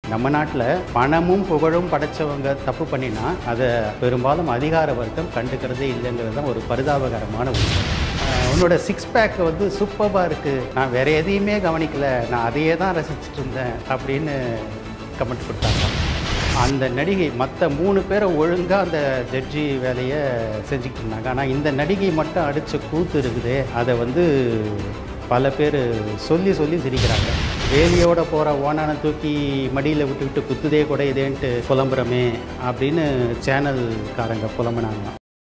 நம்ம நாட்டில் பணமும் புகழும் படைச்சவங்க தப்பு பண்ணினா அதை பெரும்பாலும் அதிகார வர்க்கம் கண்டுக்கிறதே இல்லைங்கிறது தான் ஒரு பரிதாபகரமான விஷயம். உன்னோட சிக்ஸ் பேக் வந்து சூப்பராக இருக்குது, நான் வேறு எதையுமே கவனிக்கலை, நான் அதையே தான் ரசிச்சுட்டு இருந்தேன் அப்படின்னு கமெண்ட் கொடுத்தாங்க. அந்த நடிகை மற்ற 3 பேரை ஒழுங்காக அந்த ஜட்ஜி வேலையை செஞ்சுக்கிட்டு இருந்தாங்க. ஆனால் இந்த நடிகை மட்டும் அடித்த கூத்து இருக்குது, அதை வந்து பல பேர் சொல்லி சிரிக்கிறாங்க. வேலியோட போகிற ஓனானை தூக்கி மடியில் விட்டுக்கிட்டு குத்துதே கூட இதேன்ட்டு புலம்புறமே அப்படின்னு சேனல்காரங்க புலம்புனாங்க.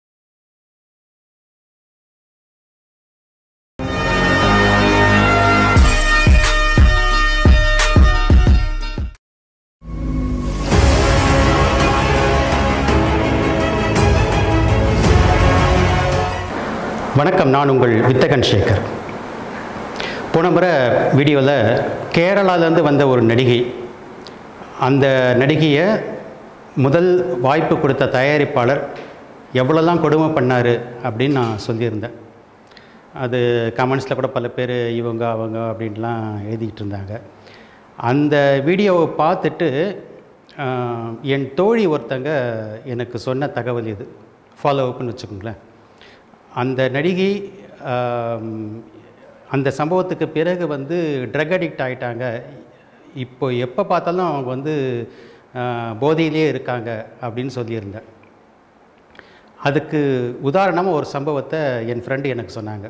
வணக்கம், நான் உங்கள் வித்தகன் சேகர். போன முறை வீடியோவில் கேரளாவிலேருந்து வந்த ஒரு நடிகை, அந்த நடிகையை முதல் வாய்ப்பு கொடுத்த தயாரிப்பாளர் எவ்வளோலாம் கொடுமை பண்ணார் அப்படின்னு நான் சொல்லியிருந்தேன். அது கமெண்ட்ஸில் கூட பல பேர் இவங்க அவங்க அப்படின்லாம் எழுதிக்கிட்டு இருந்தாங்க. அந்த வீடியோவை பார்த்துட்டு என் தோழி ஒருத்தங்க எனக்கு சொன்ன தகவல் இது, ஃபாலோ அப்னு வச்சுக்கோங்களேன். அந்த நடிகை அந்த சம்பவத்துக்கு பிறகு வந்து ட்ரக் அடிக்ட் ஆகிட்டாங்க. இப்போ எப்போ பார்த்தாலும் அவங்க வந்து போதையிலே இருக்காங்க அப்படின்னு சொல்லியிருந்தேன். அதுக்கு உதாரணமாக ஒரு சம்பவத்தை என் ஃப்ரெண்டு எனக்கு சொன்னாங்க.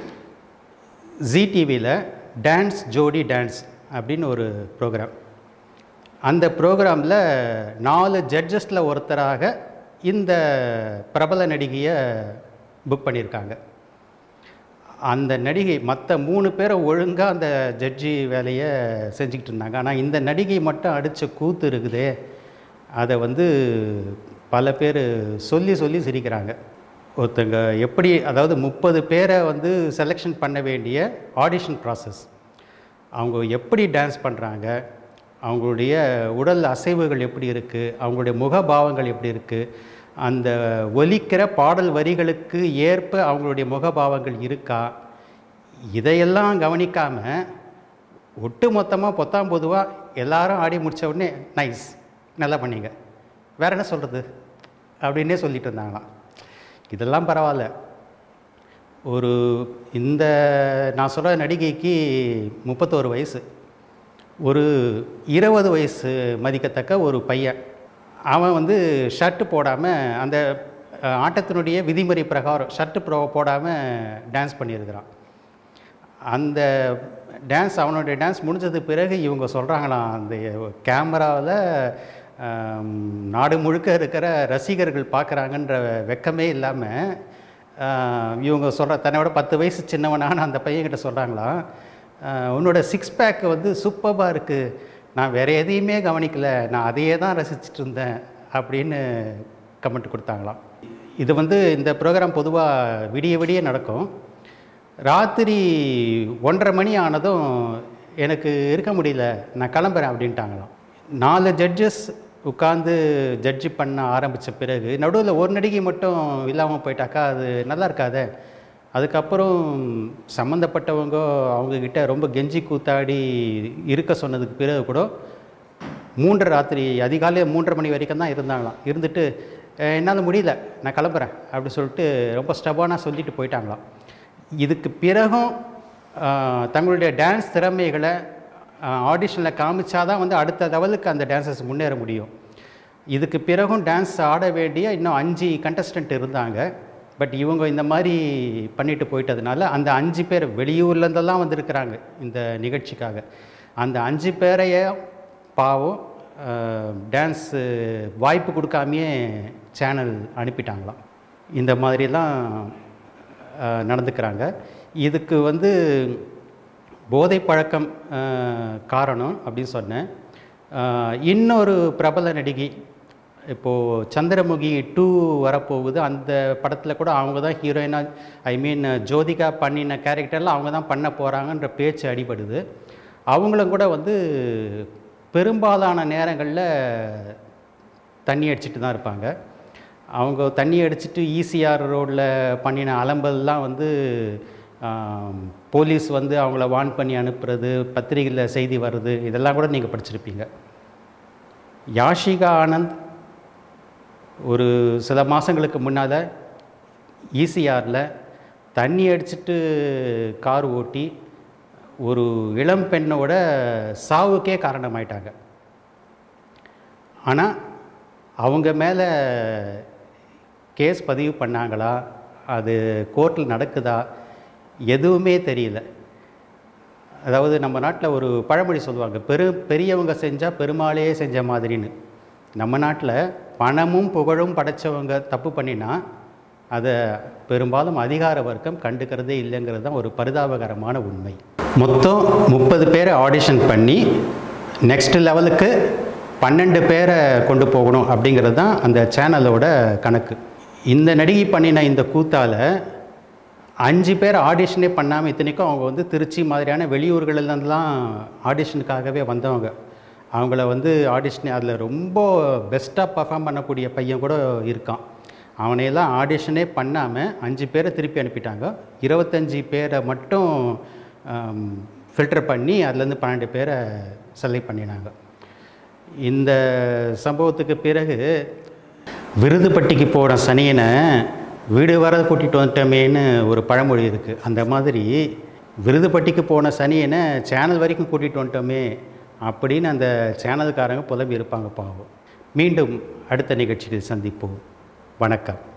ஜீ டிவியில் டான்ஸ் ஜோடி டான்ஸ் அப்படின்னு ஒரு ப்ரோக்ராம். அந்த ப்ரோக்ராமில் 4 ஜட்ஜஸில் ஒருத்தராக இந்த பிரபல நடிகையை புக் பண்ணியிருக்காங்க. அந்த நடிகை மற்ற 3 பேரை ஒழுங்காக அந்த ஜட்ஜி வேலையை செஞ்சுக்கிட்டு இருந்தாங்க. ஆனால் இந்த நடிகை மட்டும் அடித்த கூத்து இருக்குதே, அதை வந்து பல பேர் சொல்லி சிரிக்கிறாங்க. ஒருத்தங்க எப்படி, அதாவது 30 பேரை வந்து செலெக்ஷன் பண்ண வேண்டிய ஆடிஷன் ப்ராசஸ், அவங்க எப்படி டான்ஸ் பண்ணுறாங்க, அவங்களுடைய உடல் அசைவுகள் எப்படி இருக்குது, அவங்களுடைய முகபாவங்கள் எப்படி இருக்குது, அந்த ஒலிக்கிற பாடல் வரிகளுக்கு ஏற்ப அவங்களுடைய முகபாவங்கள் இருக்கா, இதையெல்லாம் கவனிக்காமல் ஒட்டு மொத்தமாக பொத்தாம்பொதுவாக எல்லாரும் ஆடி முடித்த உடனே நைஸ், நல்லா பண்ணீங்க, வேறு என்ன சொல்கிறது அப்படின்னே சொல்லிட்டு இருந்தாங்களாம். இதெல்லாம் பரவாயில்ல. ஒரு இந்த நான் சொல்கிற நடிகைக்கு 31 வயசு, ஒரு 20 வயசு மதிக்கத்தக்க ஒரு பையன், அவன் வந்து ஷர்ட்டு போடாமல், அந்த ஆட்டத்தினுடைய விதிமுறை பிரகாரம் ஷர்ட்டு போடாமல் டான்ஸ் பண்ணியிருக்கிறான். அந்த டான்ஸ், அவனுடைய டான்ஸ் முடிஞ்சது பிறகு இவங்க சொல்கிறாங்களாம், அந்த கேமராவில் நாடு முழுக்க இருக்கிற ரசிகர்கள் பார்க்குறாங்கன்ற வெக்கமே இல்லாமல் இவங்க சொல்கிற, தன்னோட 10 வயசு சின்னவனான அந்த பையன்கிட்ட சொல்கிறாங்களாம், உன்னோட சிக்ஸ் பேக் வந்து சூப்பராக இருக்குது, நான் வேறு எதையுமே கவனிக்கலை, நான் அதையே தான் ரசிச்சுட்டு இருந்தேன் அப்படின்னு கமெண்ட் கொடுத்தாங்களாம். இது வந்து இந்த ப்ரோக்ராம் பொதுவாக விடிய நடக்கும். ராத்திரி 1:30 மணி ஆனதும் எனக்கு இருக்க முடியல, நான் கிளம்புறேன் அப்படின்ட்டாங்களாம். 4 ஜட்ஜஸ் உட்காந்து ஜட்ஜி பண்ண ஆரம்பித்த பிறகு நடுவில் ஒரு நடிகை மட்டும் இல்லாமல் போயிட்டாக்கா அது நல்லா இருக்காதே. அதுக்கப்புறம் சம்மந்தப்பட்டவங்க அவங்கக்கிட்ட ரொம்ப கெஞ்சி கூத்தாடி இருக்க சொன்னதுக்கு பிறகு கூட 3 ராத்திரி அதிகாலை 3:30 மணி வரைக்கும் தான் இருந்தாங்களாம். இருந்துட்டு என்னால் முடியல, நான் கிளம்புறேன் அப்படி சொல்லிட்டு ரொம்ப ஸ்டபானாக சொல்லிட்டு போயிட்டாங்களாம். இதுக்கு பிறகும் தங்களுடைய டான்ஸ் திறமைகளை ஆடிஷனில் காமிச்சாதான் வந்து அடுத்த லெவலுக்கு அந்த டான்ஸர்ஸ் முன்னேற முடியும். இதுக்கு பிறகும் டான்ஸ் ஆட வேண்டிய இன்னும் 5 கண்டஸ்டன்ட் இருந்தாங்க. பட் இவங்க இந்த மாதிரி பண்ணிட்டு போயிட்டதுனால அந்த 5 பேர் வெளியூர்லேருந்தெல்லாம் வந்திருக்கிறாங்க இந்த நிகழ்ச்சிக்காக. அந்த 5 பேரையே பாவம் டான்ஸு வாய்ப்பு கொடுக்காமையே சேனல் அனுப்பிட்டாங்களாம். இந்த மாதிரிலாம் நடந்துக்கிறாங்க. இதுக்கு வந்து போதை பழக்கம் காரணம் அப்படின்னு சொன்னேன். இன்னொரு பிரபல நடிகை, இப்போது சந்திரமுகி 2 வரப்போகுது, அந்த படத்தில் கூட அவங்க தான் ஹீரோயினாக, ஐ மீன் ஜோதிகா பண்ணின கேரக்டரில் அவங்க தான் பண்ண போகிறாங்கன்ற பேச்சு அடிபடுது. அவங்களும் கூட வந்து பெரும்பாலான நேரங்களில் தண்ணி அடிச்சிட்டு தான் இருப்பாங்க. அவங்க தண்ணி அடிச்சிட்டு ஈசிஆர் ரோடில் பண்ணின அலம்பல்லாம் வந்து போலீஸ் வந்து அவங்கள வார்ன் பண்ணி அனுப்புறது, பத்திரிகையில் செய்தி வருது, இதெல்லாம் கூட நீங்கள் படிச்சிருப்பீங்க. யாஷிகா ஆனந்த் ஒரு சில மாதங்களுக்கு முன்னால் ஈசிஆரில் தண்ணி அடிச்சுட்டு கார் ஓட்டி ஒரு இளம் பெண்ணோட சாவுக்கே காரணமாயிட்டாங்க. ஆனால் அவங்க மேலே கேஸ் பதிவு பண்ணாங்களா, அது கோர்ட்டில் நடக்குதா, எதுவுமே தெரியல. அதாவது நம்ம நாட்டில் ஒரு பழமொழி சொல்லுவாங்க, பெரியவங்க செஞ்சால் பெருமாளே செஞ்ச மாதிரின்னு. நம்ம நாட்டில் பணமும் புகழும் படைத்தவங்க தப்பு பண்ணினா அதை பெரும்பாலும் அதிகார வர்க்கம் கண்டுக்கிறதே இல்லைங்கிறது தான் ஒரு பரிதாபகரமான உண்மை. மொத்தம் 30 பேரை ஆடிஷன் பண்ணி நெக்ஸ்ட் லெவலுக்கு 12 பேரை கொண்டு போகணும் அப்படிங்கிறது தான் அந்த சேனலோட கணக்கு. இந்த நடிகை பண்ணின இந்த கூத்தால் 5 பேர் ஆடிஷனே பண்ணாமல், இத்தனைக்கும் அவங்க வந்து திருச்சி மாதிரியான வெளியூர்கள்லாம் ஆடிஷனுக்காகவே வந்தவங்க. அவங்கள வந்து ஆடிஷன் அதில் ரொம்ப பெஸ்ட்டாக பர்ஃபார்ம் பண்ணக்கூடிய பையன் கூட இருக்கான். அவனையெல்லாம் ஆடிஷனே பண்ணாமல் 5 பேரை திருப்பி அனுப்பிட்டாங்க. 25 பேரை மட்டும் ஃபில்டர் பண்ணி அதுலேருந்து 12 பேரை செலக்ட் பண்ணினாங்க. இந்த சம்பவத்துக்கு பிறகு விருதுப்பட்டிக்கு போன சனியனை வீடு வர கூட்டிகிட்டு வந்துட்டோமேன்னு ஒரு பழமொழி இருக்குது. அந்த மாதிரி விருதுப்பட்டிக்கு போன சனியனை சேனல் வரைக்கும் கூட்டிகிட்டு வந்துட்டோமே அப்படின்னு அந்த சேனல்காரங்க புலம்பி இருப்பாங்க பாவம். மீண்டும் அடுத்த நிகழ்ச்சியில் சந்திப்போம். வணக்கம்.